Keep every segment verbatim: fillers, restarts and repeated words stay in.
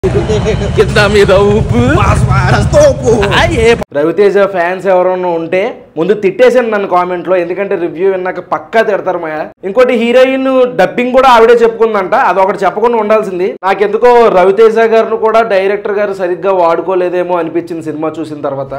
కింద మీద ఉప్పు రవితేజ ఫ్యాన్స్ ఎవరైనా ఉంటే ముందు తిట్టేసాను నన్ను కామెంట్ లో, ఎందుకంటే రివ్యూ విన్నాక పక్కా తిడతారు మాయా. ఇంకోటి హీరోయిన్ డబ్బింగ్ కూడా ఆవిడే చెప్పుకుందంట, అదొకటి చెప్పకుండా ఉండాల్సింది. నాకెందుకో రవితేజ గారిని కూడా డైరెక్టర్ గారు సరిగ్గా వాడుకోలేదేమో అనిపించింది సినిమా చూసిన తర్వాత.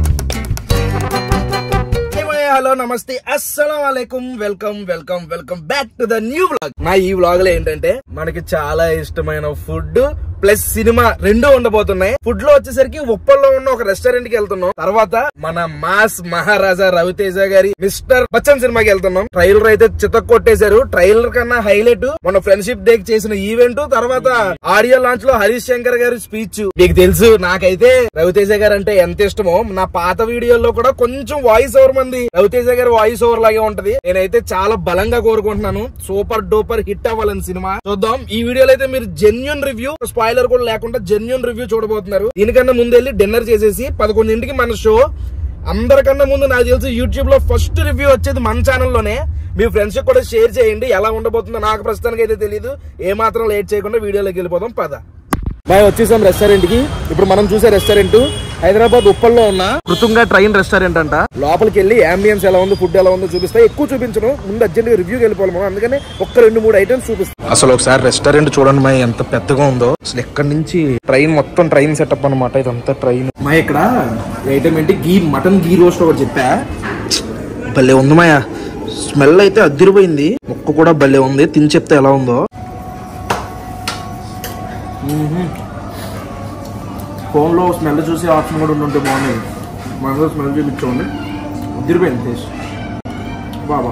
హలో నమస్తే అస్సలం వాలేకుం, welcome welcome welcome back to the new vlog. మా ఈ వ్లాగ్ లో ఏంటంటే మనకి చాలా ఇష్టమైన ఫుడ్ ప్లస్ సినిమా రెండు ఉండబోతున్నాయి. ఫుడ్ లో వచ్చేసరికి ఉప్పల్లో ఉన్న ఒక రెస్టారెంట్ కి వెళ్తున్నాం. తర్వాత మన మాస్ మహారాజా రవితేజ గారి మిస్టర్ బచ్చన్ సినిమాకి వెళ్తున్నాం. ట్రైలర్ అయితే చితక్ కొట్టేశారు. ట్రైలర్ కన్నా హైలైట్ మన ఫ్రెండ్షిప్ డే చేసిన ఈవెంట్, తర్వాత ఆడియో లాంచ్ లో హరీష్ శంకర్ గారి స్పీచ్. మీకు తెలుసు నాకైతే రవితేజ గారు అంటే ఎంత ఇష్టమో. నా పాత వీడియోలో కూడా కొంచెం వాయిస్ ఓవర్ మంది రవితేజ గారి వాయిస్ ఓవర్ లాగే ఉంటది. నేనైతే చాలా బలంగా కోరుకుంటున్నాను సూపర్ డూపర్ హిట్ అవ్వాలని సినిమా. చూద్దాం. ఈ వీడియోలో అయితే మీరు జెన్యూన్ రివ్యూ, స్పాయిలర్ కూడా లేకుండా జెన్యూన్ రివ్యూ చూడబోతున్నారు. దీనికన్నా ముందు వెళ్ళి డిన్నర్ చేసేసి పదకొండింటికి మన షో. అందరికన్నా ముందు నాకు తెలిసి యూట్యూబ్ లో ఫస్ట్ రివ్యూ వచ్చేది మన ఛానల్లోనే. మీ ఫ్రెండ్స్ కూడా షేర్ చేయండి. ఎలా ఉండబోతుందో నాకు ప్రస్తుతానికి అయితే తెలియదు. ఏ మాత్రం లేట్ చేయకుండా వీడియోలోకి వెళ్ళిపోదాం పద. బాయ్, వచ్చేసాం రెస్టారెంట్ కి. ఇప్పుడు మనం చూసే రెస్టారెంట్ హైదరాబాద్ ఉప్పల్లో ఉన్న కృతుంగ ట్రైన్ రెస్టారెంట్ అంట. లోపలికి వెళ్ళి అంబియన్స్ ఎలా ఉంది, ఫుడ్ ఎలా ఉందో చూపిస్తా. ఎక్కువ చూపించను, ముందు అర్జెంట్ గా రివ్యూకి వెళ్ళిపోవాలి మనం. అందుకని ఒక్క రెండు మూడు ఐటమ్స్ చూపిస్తాం. అసలు ఒకసారి రెస్టారెంట్ చూడండి మా, ఎంత పెద్దగా ఉందో. అసలు ఎక్కడి నుంచి ట్రైన్, మొత్తం ట్రైన్ సెటప్ అనమాట ఇదంతా ట్రైన్. మా ఇక్కడ ఐటమ్ ఏంటి, గీ మటన్ గీ రోస్ట్ ఒకటి చెప్పా. భలే ఉంది మాయా, స్మెల్ అయితే అదిరిపోయింది. ముక్క కూడా భలే ఉంది. తిని చెప్తే ఎలా ఉందో. ఫోన్ లో స్మెల్ చూసే ఆప్షన్ కూడా ఉంటే బాగుంది. మనలో స్మెల్ చూపించండి. ఉద్దిరిపోయింది టేస్ట్. బాబా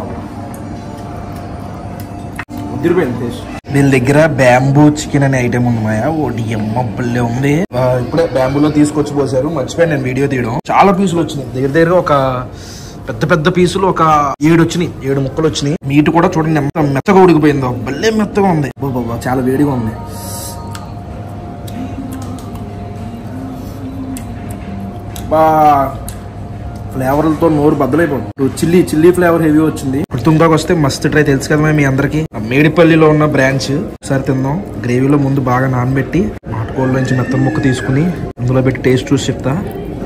ఉద్దిరిపోయింది టేస్ట్. వీళ్ళ దగ్గర బ్యాంబూ చికెన్ అనే ఐటమ్ ఉంది మాయా. ఓడి అమ్మ భలే ఉంది. ఇప్పుడే బ్యాంబూలో తీసుకొచ్చి పోసారు. మర్చిపోయాను నేను వీడియో తీయడం. చాలా పీసులు వచ్చినాయి. దగ్గర దగ్గర ఒక పెద్ద పెద్ద పీసులు ఒక ఏడు వచ్చినాయి, ఏడు ముక్కలు వచ్చినాయి. మీట్ కూడా చూడండి ఎంత మెత్తగా ఉడికిపోయిందో. భలే మెత్తగా ఉంది. బాబా చాలా వేడిగా ఉంది. బా ఫ్లేవర్లతో నోరు బద్దలైపోతుంది. చిల్లీ చిల్లీ ఫ్లేవర్ హెవీ వచ్చింది. కృతుంగాకి వస్తే మస్తు ట్రై, తెలుసు కదా మీ అందరికి. మేడిపల్లిలో ఉన్న బ్రాంచ్. ఒకసారి తిందాం. గ్రేవీలో ముందు బాగా నానబెట్టి నాటుకోళ్ళ నుంచి మెత్తని ముక్క తీసుకుని అందులో పెట్టి టేస్ట్ చూసి చెప్తా.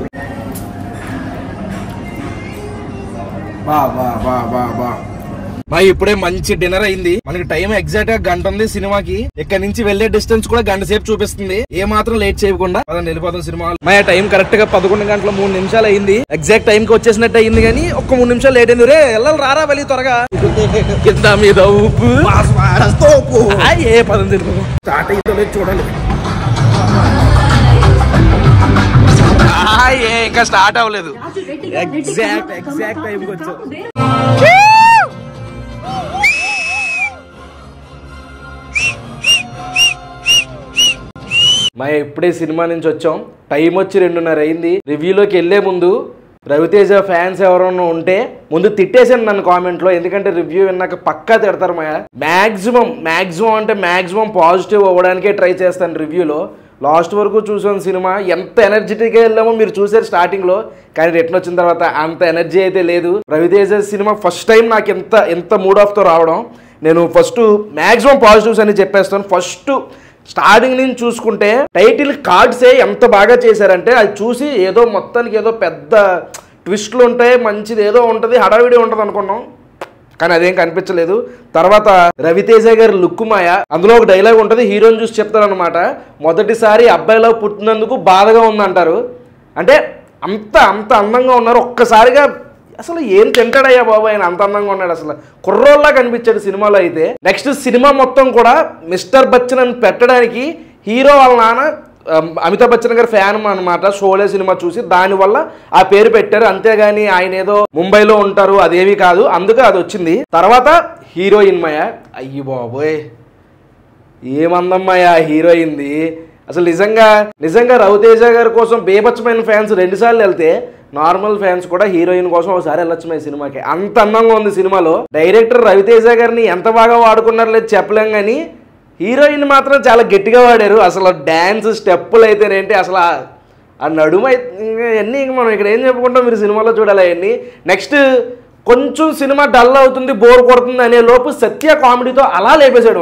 బా బా బా బా బా మా ఇప్పుడే మంచి డిన్నర్ అయింది. మనకి టైం ఎగ్జాక్ట్ గా గంట ఉంది సినిమాకి. ఇక్కడ నుంచి వెళ్లే డిస్టెన్స్ కూడా గంట సేపు చూపిస్తుంది. ఏ మాత్రం లేట్ చేయకుండా వెళ్ళిపోతాం సినిమా. మా టైం కరెక్ట్ గా పదకొండు గంటల మూడు నిమిషాలు అయింది. ఎగ్జాక్ట్ టైం కి వచ్చేసినట్టు అయింది, కానీ ఒక్క మూడు నిమిషాలు లేట్ అయింది. రే వెళ్ళాలి రారా వెళ్ళి త్వరగా. కింద మీద ఉప్పు ఏ పదం తెలుపు స్టార్ట్ అయిందో చూడాలి. ఇంకా స్టార్ట్ అవ్వలేదు. ఎగ్జాక్ట్ ఎగ్జాక్ట్ టైం కి వచ్చాం. మా ఇప్పుడే సినిమా నుంచి వచ్చాం. టైం వచ్చి రెండున్నర అయింది. రివ్యూలోకి వెళ్లే ముందు రవితేజ ఫ్యాన్స్ ఎవరైనా ఉంటే ముందు తిట్టేసాను నన్ను కామెంట్ లో, ఎందుకంటే రివ్యూ విన్నాక పక్కా తిడతారు మాయా. మాక్సిమం మాక్సిమం అంటే మాక్సిమం పాజిటివ్ అవ్వడానికే ట్రై చేస్తాను రివ్యూలో. లాస్ట్ వరకు చూసాను సినిమా. ఎంత ఎనర్జెటిక్గా వెళ్ళామో మీరు చూసారు స్టార్టింగ్ లో, కానీ రిటర్న్ వచ్చిన తర్వాత అంత ఎనర్జీ అయితే లేదు. రవితేజ సినిమా ఫస్ట్ టైం నాకు ఎంత ఎంత మూడ్ ఆఫ్ తో రావడం. నేను ఫస్ట్ మాక్సిమం పాజిటివ్స్ అని చెప్పేస్తాను. ఫస్ట్ స్టార్టింగ్ నుంచి చూసుకుంటే టైటిల్ కార్డ్సే ఎంత బాగా చేశారంటే, అది చూసి ఏదో మొత్తానికి ఏదో పెద్ద ట్విస్ట్లు ఉంటాయి, మంచిది ఏదో ఉంటుంది, హడావిడి ఉంటుంది అనుకున్నాం, కానీ అదేం కనిపించలేదు. తర్వాత రవితేజ గారి లుక్ మాయా. అందులో ఒక డైలాగ్ ఉంటుంది, హీరోని చూసి చెప్తారనమాట, మొదటిసారి అబ్బాయిలో పుట్టినందుకు బాధగా ఉందంటారు. అంటే అంత అంత అందంగా ఉన్నారు. ఒక్కసారిగా అసలు ఏం తింటాడయ్యా బాబు ఆయన, అంత అందంగా ఉన్నాడు. అసలు కుర్రోల్లా కనిపించాడు సినిమాలో అయితే. నెక్స్ట్ సినిమా మొత్తం కూడా మిస్టర్ బచ్చన్ అని పెట్టడానికి హీరో వాళ్ళ నాన్న అమితాబ్ బచ్చన్ గారి ఫ్యాన్ అనమాట. షోలే సినిమా చూసి దానివల్ల ఆ పేరు పెట్టారు. అంతేగాని ఆయన ఏదో ముంబైలో ఉంటారు అదేమీ కాదు, అందుకే అది వచ్చింది. తర్వాత హీరోయిన్ మాయా, అయ్యి బాబోయ్ ఏమందమ్మయ్యా హీరోయిన్ది. అసలు నిజంగా నిజంగా రవితేజ గారి కోసం బేబచ్చమైన ఫ్యాన్స్ రెండు సార్లు వెళ్తే నార్మల్ ఫ్యాన్స్ కూడా హీరోయిన్ కోసం ఒకసారి వెళ్ళొచ్చు మా సినిమాకి. అంత అందంగా ఉంది సినిమాలో. డైరెక్టర్ రవితేజ గారిని ఎంత బాగా వాడుకున్నారు లేదు చెప్పలేం, కానీ హీరోయిన్ మాత్రం చాలా గట్టిగా వాడారు. అసలు డ్యాన్స్ స్టెప్పులు అయితేనేంటి, అసలు ఆ నడుము అన్నీ మనం ఇక్కడ ఏం చెప్పుకుంటాం, మీరు సినిమాలో చూడాలి అవన్నీ. నెక్స్ట్ కొంచెం సినిమా డల్ అవుతుంది, బోర్ కొడుతుంది అనే లోపు సత్య కామెడీతో అలా లేపేశాడు అయ్యా.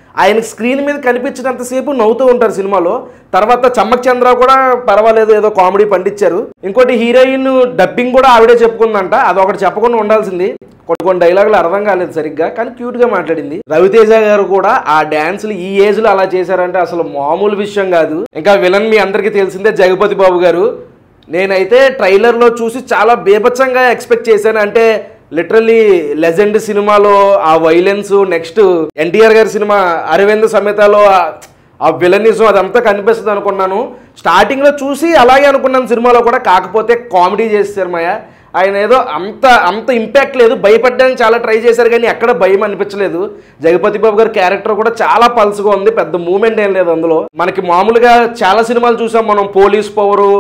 ఆయన స్క్రీన్ మీద కనిపించినంతసేపు నవ్వుతూ ఉంటారు సినిమాలో. తర్వాత చమ్మక్ చంద్ర కూడా పర్వాలేదు, ఏదో కామెడీ పండించారు. ఇంకోటి హీరోయిన్ డబ్బింగ్ కూడా ఆవిడే చెప్పుకుందంట, అదొకటి చెప్పకుండా ఉండాల్సింది. కొన్ని కొన్ని డైలాగులు అర్థం కాలేదు సరిగ్గా, కానీ క్యూట్ గా మాట్లాడింది. రవితేజ గారు కూడా ఆ డాన్సులు ఈ ఏజ్ లో అలా చేశారంటే అసలు మామూలు విషయం కాదు. ఇంకా విలన్ మీ అందరికీ తెలిసిందే జగపతి బాబు గారు. నేనైతే ట్రైలర్ లో చూసి చాలా బేభత్సంగా ఎక్స్పెక్ట్ చేశాను. అంటే లిటరల్లీ లెజెండ్ సినిమాలో ఆ వైలెన్స్, నెక్స్ట్ ఎన్టీఆర్ గారి సినిమా అరవింద్ సమేతలో ఆ విలనిజం అదంతా కనిపిస్తుంది అనుకున్నాను. స్టార్టింగ్ లో చూసి అలాగే అనుకున్నాను సినిమాలో కూడా, కాకపోతే కామెడీ చేశారు మాయ. ఆయన ఏదో అంత అంత ఇంపాక్ట్ లేదు, భయపడడానికి చాలా ట్రై చేశారు కానీ ఎక్కడ భయం అనిపించలేదు. జగపతి బాబు గారి క్యారెక్టర్ కూడా చాలా పల్స్గా ఉంది, పెద్ద మూమెంట్ ఏం లేదు అందులో. మనకి మామూలుగా చాలా సినిమాలు చూసాం మనం, police power,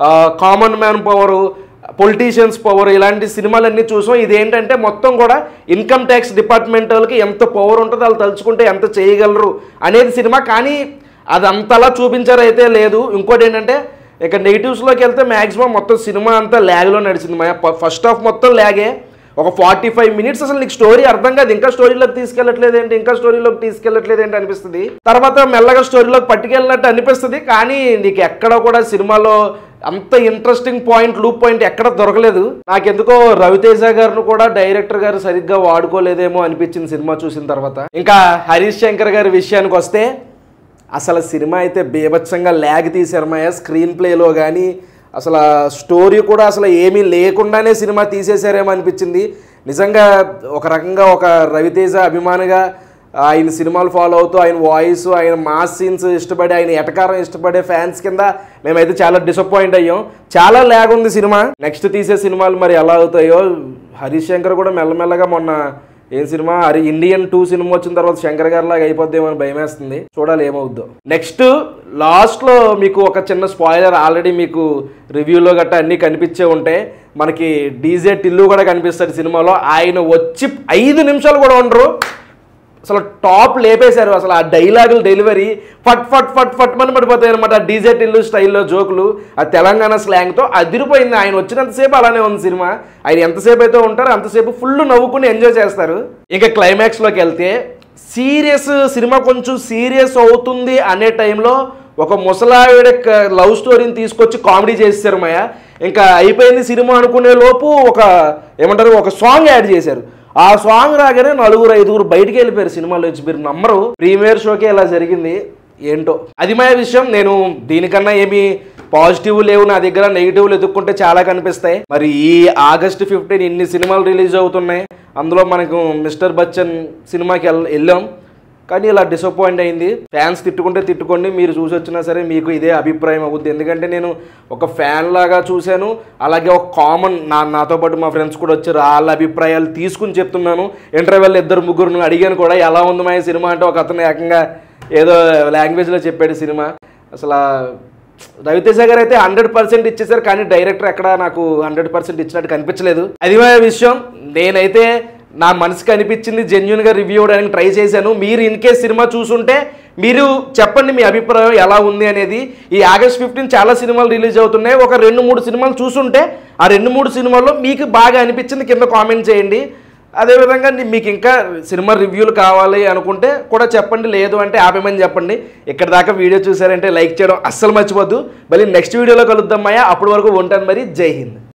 common man power, politicians power, ఇలాంటి సినిమాలన్నీ చూసాం. ఇదేంటంటే మొత్తం కూడా ఇన్కమ్ ట్యాక్స్ డిపార్ట్మెంట్ వాళ్ళకి ఎంత పవర్ ఉంటుందో వాళ్ళు తలుచుకుంటే ఎంత చేయగలరు అనేది సినిమా. కానీ అది అంతలా చూపించారైతే లేదు. ఇంకోటి ఏంటంటే ఇక నెగిటివ్స్లోకి వెళ్తే మ్యాక్సిమం మొత్తం సినిమా అంతా ల్యాగ్లో నడిచింది మా. ఫస్ట్ హాఫ్ మొత్తం ల్యాగే, ఒక ఫార్టీ ఫైవ్ మినిట్స్ అసలు నీకు స్టోరీ అర్థం కాదు, ఇంకా స్టోరీలోకి తీసుకెళ్ళట్లేదు ఏంటి ఇంకా స్టోరీలోకి తీసుకెళ్ళట్లేదు ఏంటి అనిపిస్తుంది. తర్వాత మెల్లగా స్టోరీలోకి పట్టుకెళ్ళినట్టు అనిపిస్తుంది, కానీ నీకు ఎక్కడ కూడా సినిమాలో అంత ఇంట్రెస్టింగ్ పాయింట్, లూప్ పాయింట్ ఎక్కడ దొరకలేదు. నాకెందుకో రవితేజ గారిని కూడా డైరెక్టర్ గారు సరిగ్గా వాడుకోలేదేమో అనిపించింది సినిమా చూసిన తర్వాత. ఇంకా హరీష్ శంకర్ గారి విషయానికి వస్తే అసలు సినిమా అయితే బీభత్సంగా ల్యాగ్ తీశారు మాయ. స్క్రీన్ ప్లేలో కానీ అసలు స్టోరీ కూడా అసలు ఏమీ లేకుండానే సినిమా తీసేశారేమో అనిపించింది. నిజంగా ఒక రకంగా ఒక రవితేజ అభిమానిగా ఆయన సినిమాలు ఫాలో అవుతూ ఆయన వాయిస్, ఆయన మాస్ సీన్స్ ఇష్టపడి, ఆయన ఎటకారం ఇష్టపడే ఫ్యాన్స్ కింద మేమైతే చాలా డిసప్పాయింట్ అయ్యాం. చాలా ల్యాగ్ ఉంది సినిమా. నెక్స్ట్ తీసే సినిమాలు మరి ఎలా అవుతాయో. హరీష్ శంకర్ కూడా మెల్లమెల్లగా మొన్న ఏం సినిమా అరే ఇండియన్ టూ సినిమా వచ్చిన తర్వాత శంకర్ గారి లాగా అయిపోద్దేమో అని భయం వేస్తుంది, చూడాలి ఏమవుద్దో. నెక్స్ట్ లాస్ట్లో మీకు ఒక చిన్న స్పాయిలర్, ఆల్రెడీ మీకు రివ్యూలో గట్టా అన్నీ కనిపించే ఉంటాయి. మనకి డీజే టిల్లు కూడా కనిపిస్తాడు సినిమాలో. ఆయన వచ్చి ఐదు నిమిషాలు కూడా ఉండరు, అసలు టాప్ లేపేశారు. అసలు ఆ డైలాగులు డెలివరీ ఫట్ ఫట్ ఫట్ ఫట్ మని పడిపోతాయి అనమాట. డీజే టిల్లు స్టైల్లో జోకులు, ఆ తెలంగాణ స్లాంగ్తో అదిరిపోయింది. ఆయన వచ్చినంతసేపు అలానే ఉంది సినిమా. ఆయన ఎంతసేపు అయితే ఉంటారో అంతసేపు ఫుల్ నవ్వుకుని ఎంజాయ్ చేస్తారు. ఇంకా క్లైమాక్స్లోకి వెళ్తే సీరియస్ సినిమా కొంచెం సీరియస్ అవుతుంది అనే టైంలో ఒక ముసలావిడ లవ్ స్టోరీని తీసుకొచ్చి కామెడీ చేశారు మాయ. ఇంకా అయిపోయింది సినిమా అనుకునే లోపు ఒక ఏమంటారు ఒక సాంగ్ యాడ్ చేశారు. ఆ సాంగ్ రాగానే నలుగురు ఐదుగురు బయటికి వెళ్ళిపోయారు సినిమాలో వచ్చి. మీరు నమ్మరు, ప్రీమియర్ షోకే ఇలా జరిగింది ఏంటో. అది మా విషయం. నేను దీనికన్నా ఏమి పాజిటివ్ లేవు నా దగ్గర, నెగిటివ్లు ఎదుక్కుంటే చాలా కనిపిస్తాయి. మరి ఈ ఆగస్ట్ ఫిఫ్టీన్ ఇన్ని సినిమాలు రిలీజ్ అవుతున్నాయి, అందులో మనకు మిస్టర్ బచ్చన్ సినిమాకి వెళ్ళాం కానీ ఇలా డిసప్పాయింట్ అయింది. ఫ్యాన్స్ తిట్టుకుంటే తిట్టుకోండి, మీరు చూసి వచ్చినా సరే మీకు ఇదే అభిప్రాయం అవుద్ది. ఎందుకంటే నేను ఒక ఫ్యాన్ లాగా చూశాను, అలాగే ఒక కామన్ నా నాతో పాటు మా ఫ్రెండ్స్ కూడా వచ్చారు, వాళ్ళ అభిప్రాయాలు తీసుకుని చెప్తున్నాను. ఇంటర్వెల్ ఇద్దరు ముగ్గురు అడిగాను కూడా ఎలా ఉంది మా సినిమా అంటే ఒక అతను ఏకంగా ఏదో లాంగ్వేజ్లో చెప్పాడు సినిమా. అసలు రవితేజ గారు అయితే హండ్రెడ్ పర్సెంట్ ఇచ్చేసారు, కానీ డైరెక్టర్ ఎక్కడ నాకు హండ్రెడ్ పర్సెంట్ ఇచ్చినట్టు కనిపించలేదు. అది మా విషయం. నేనైతే నా మనసుకి అనిపించింది జెన్యున్గా రివ్యూ అవడానికి ట్రై చేశాను. మీరు ఇన్ కేస్ సినిమా చూసుంటే మీరు చెప్పండి మీ అభిప్రాయం ఎలా ఉంది అనేది. ఈ ఆగస్ట్ ఫిఫ్టీన్ చాలా సినిమాలు రిలీజ్ అవుతున్నాయి. ఒక రెండు మూడు సినిమాలు చూసుంటే ఆ రెండు మూడు సినిమాల్లో మీకు బాగా అనిపించింది కింద కామెంట్ చేయండి. అదేవిధంగా మీకు ఇంకా సినిమా రివ్యూలు కావాలి అనుకుంటే కూడా చెప్పండి, లేదు అంటే ఆపేమని చెప్పండి. ఇక్కడ దాకా వీడియో చూసారంటే లైక్ చేయడం అస్సలు మర్చిపోద్దు. మళ్ళీ నెక్స్ట్ వీడియోలో కలుద్దాం మాయా. అప్పటి వరకు ఉంటాను మరి. జై హింద్.